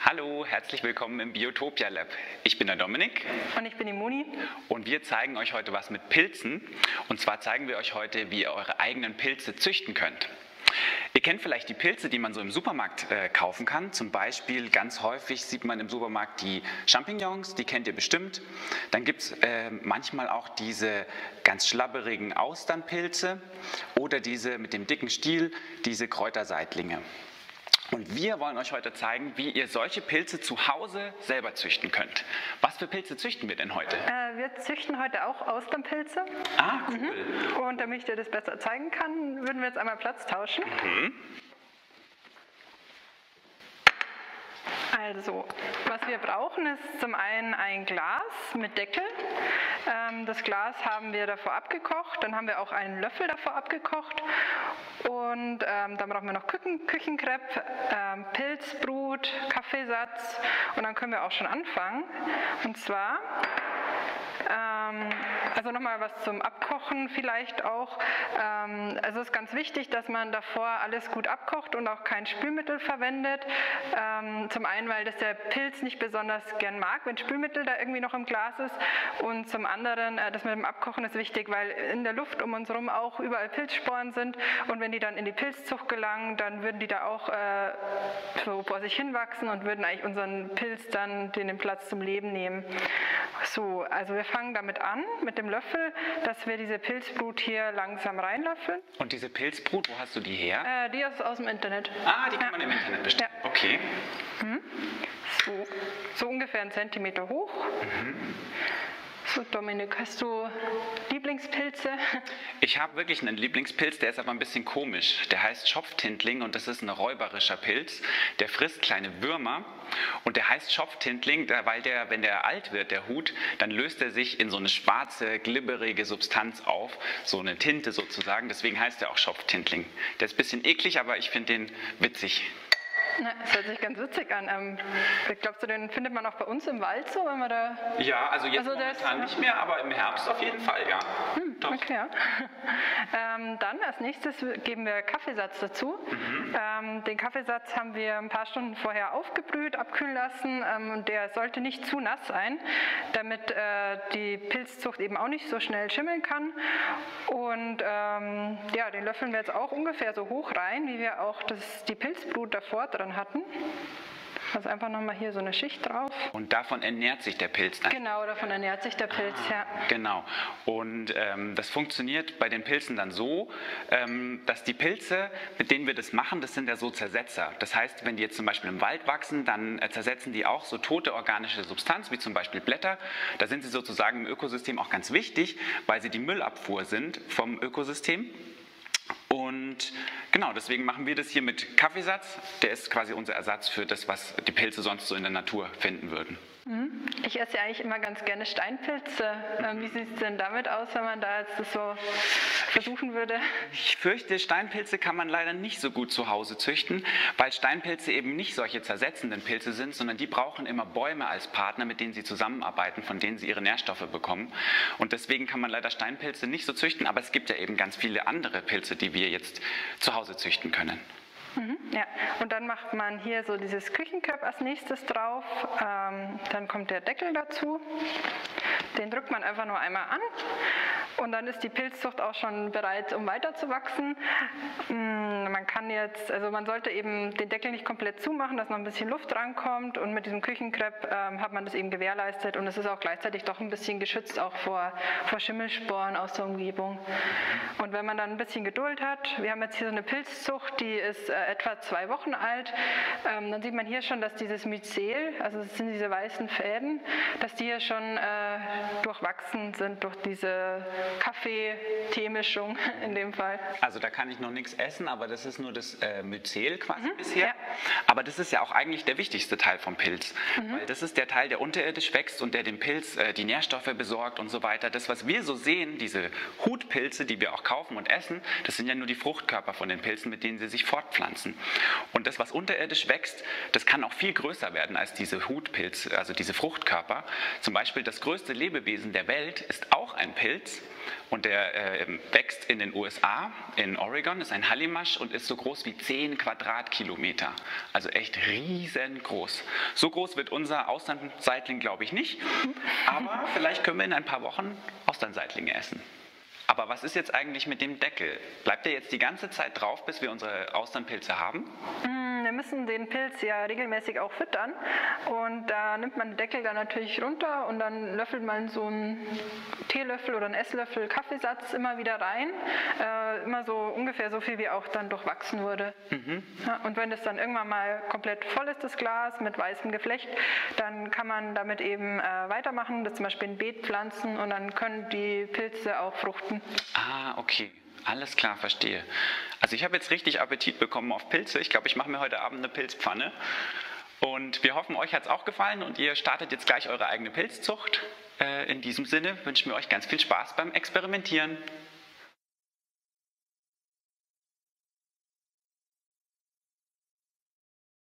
Hallo, herzlich willkommen im Biotopia Lab. Ich bin der Dominik. Und ich bin die Moni. Und wir zeigen euch heute was mit Pilzen. Und zwar zeigen wir euch heute, wie ihr eure eigenen Pilze züchten könnt. Ihr kennt vielleicht die Pilze, die man so im Supermarkt kaufen kann. Zum Beispiel ganz häufig sieht man im Supermarkt die Champignons, die kennt ihr bestimmt. Dann gibt es manchmal auch diese ganz schlabberigen Austernpilze oder diese mit dem dicken Stiel, diese Kräuterseitlinge. Und wir wollen euch heute zeigen, wie ihr solche Pilze zu Hause selber züchten könnt. Was für Pilze züchten wir denn heute? Wir züchten heute auch Austernpilze. Ah, cool. Und damit ich dir das besser zeigen kann, würden wir jetzt einmal Platz tauschen. Also, was wir brauchen, ist zum einen ein Glas mit Deckel. Das Glas haben wir davor abgekocht, dann haben wir auch einen Löffel davor abgekocht und dann brauchen wir noch Küchenkrepp, Pilzbrut, Kaffeesatz und dann können wir auch schon anfangen. Und zwar, also nochmal was zum Abkochen vielleicht auch. Also es ist ganz wichtig, dass man davor alles gut abkocht und auch kein Spülmittel verwendet. Zum einen, weil das der Pilz nicht besonders gern mag, wenn Spülmittel da irgendwie noch im Glas ist. Und zum anderen, das mit dem Abkochen ist wichtig, weil in der Luft um uns herum auch überall Pilzsporen sind. Und wenn die dann in die Pilzzucht gelangen, dann würden die da auch so vor sich hinwachsen und würden eigentlich unseren Pilz dann den Platz zum Leben nehmen. So, also wir fangen damit an, mit dem Löffel, dass wir diese Pilzbrut hier langsam reinlöffeln. Und diese Pilzbrut, wo hast du die her? Die ist aus dem Internet. Ah, die kann man im Internet bestellen. Ja. Okay. So ungefähr 1 Zentimeter hoch. So, Dominik, hast du Lieblingspilze? Ich habe wirklich einen Lieblingspilz, der ist aber ein bisschen komisch. Der heißt Schopftintling und das ist ein räuberischer Pilz. Der frisst kleine Würmer und der heißt Schopftintling, weil der, wenn der alt wird, der Hut, dann löst er sich in so eine schwarze, glibberige Substanz auf, so eine Tinte sozusagen. Deswegen heißt er auch Schopftintling. Der ist ein bisschen eklig, aber ich finde den witzig. Na, das hört sich ganz witzig an. Glaubst du, den findet man auch bei uns im Wald so, wenn wir da... Ja, also jetzt momentan nicht mehr, aber im Herbst auf jeden Fall, ja. Doch. Okay, ja. Dann als nächstes geben wir Kaffeesatz dazu. Den Kaffeesatz haben wir ein paar Stunden vorher aufgebrüht, abkühlen lassen und der sollte nicht zu nass sein, damit die Pilzzucht eben auch nicht so schnell schimmeln kann. Und ja, den löffeln wir jetzt auch ungefähr so hoch rein, wie wir auch die Pilzbrut davor dran hatten. Also einfach nochmal hier so eine Schicht drauf. Und davon ernährt sich der Pilz dann? Genau, davon ernährt sich der Pilz, ja. Genau. Und das funktioniert bei den Pilzen dann so, dass die Pilze, mit denen wir das machen, das sind ja so Zersetzer. Das heißt, wenn die jetzt zum Beispiel im Wald wachsen, dann zersetzen die auch so tote organische Substanz, wie zum Beispiel Blätter. Da sind sie sozusagen im Ökosystem auch ganz wichtig, weil sie die Müllabfuhr sind vom Ökosystem. Und genau, deswegen machen wir das hier mit Kaffeesatz. Der ist quasi unser Ersatz für das, was die Pilze sonst so in der Natur finden würden. Ich esse ja eigentlich immer ganz gerne Steinpilze. Wie sieht es denn damit aus, wenn man da jetzt das so versuchen würde? Ich fürchte, Steinpilze kann man leider nicht so gut zu Hause züchten, weil Steinpilze eben nicht solche zersetzenden Pilze sind, sondern die brauchen immer Bäume als Partner, mit denen sie zusammenarbeiten, von denen sie ihre Nährstoffe bekommen. Und deswegen kann man leider Steinpilze nicht so züchten, aber es gibt ja eben ganz viele andere Pilze, die wir jetzt zu Hause züchten können. Ja, und dann macht man hier so dieses Küchenkrepp als nächstes drauf, dann kommt der Deckel dazu, den drückt man einfach nur einmal an und dann ist die Pilzzucht auch schon bereit, um weiterzuwachsen. Man kann jetzt, also man sollte eben den Deckel nicht komplett zumachen, dass noch ein bisschen Luft rankommt und mit diesem Küchenkrepp hat man das eben gewährleistet und es ist auch gleichzeitig doch ein bisschen geschützt auch vor Schimmelsporen aus der Umgebung. Und wenn man dann ein bisschen Geduld hat, wir haben jetzt hier so eine Pilzzucht, die ist etwa 2 Wochen alt, dann sieht man hier schon, dass dieses Myzel, also das sind diese weißen Fäden, dass die hier schon durchwachsen sind durch diese Kaffee-Tee-Mischung in dem Fall. Also da kann ich noch nichts essen, aber das ist nur das Myzel quasi bisher. Ja. Aber das ist ja auch eigentlich der wichtigste Teil vom Pilz, weil das ist der Teil, der unterirdisch wächst und der dem Pilz die Nährstoffe besorgt und so weiter. Das, was wir so sehen, diese Hutpilze, die wir auch kaufen und essen, das sind ja nur die Fruchtkörper von den Pilzen, mit denen sie sich fortpflanzen. Und das, was unterirdisch wächst, das kann auch viel größer werden als diese Hutpilze, also diese Fruchtkörper. Zum Beispiel das größte Lebewesen der Welt ist auch ein Pilz. und der wächst in den USA, in Oregon, ist ein Hallimasch und ist so groß wie 10 Quadratkilometer. Also echt riesengroß. So groß wird unser Austernseitling, glaube ich, nicht, aber vielleicht können wir in ein paar Wochen Austernseitlinge essen. Aber was ist jetzt eigentlich mit dem Deckel? Bleibt der jetzt die ganze Zeit drauf, bis wir unsere Austernpilze haben? Wir müssen den Pilz ja regelmäßig auch füttern und da nimmt man den Deckel dann natürlich runter und dann löffelt man so einen Teelöffel oder einen Esslöffel Kaffeesatz immer wieder rein, immer so ungefähr so viel wie auch dann durchwachsen wurde. Ja, und wenn das dann irgendwann mal komplett voll ist, das Glas mit weißem Geflecht, dann kann man damit eben weitermachen, das zum Beispiel ein Beet pflanzen und dann können die Pilze auch fruchten. Ah, okay. Alles klar, verstehe. Also ich habe jetzt richtig Appetit bekommen auf Pilze. Ich glaube, ich mache mir heute Abend eine Pilzpfanne. Und wir hoffen, euch hat es auch gefallen und ihr startet jetzt gleich eure eigene Pilzzucht. In diesem Sinne wünschen wir euch ganz viel Spaß beim Experimentieren.